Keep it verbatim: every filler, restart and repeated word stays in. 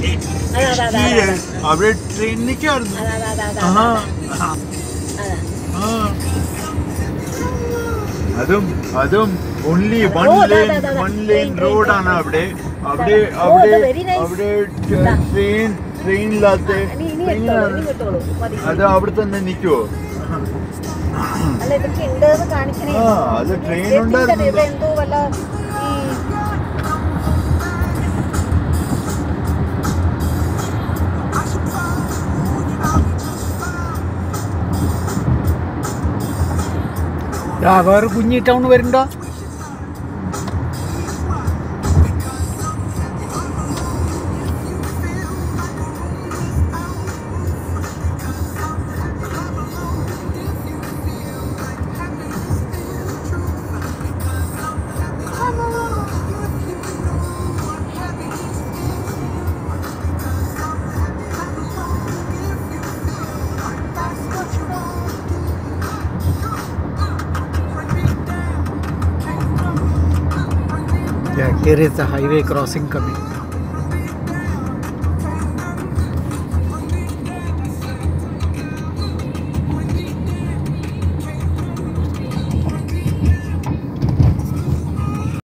അവിടെ ട്രെയിൻ നിൽക്കായിരുന്നു. അതും അതും only one lane one lane റോഡാണ് അവിടെ. അവിടെ അവിടെ അവിടെ ട്രെയിൻ ട്രെയിനില്ലാത്ത അത് അവിടെ തന്നെ നിൽക്കുവോ? ആ അത് ട്രെയിൻ ഉണ്ടായിരുന്നു. വേറെ കുഞ്ഞി ടൗൺ വരുന്നുണ്ടോ? Yeah, here is the highway crossing coming.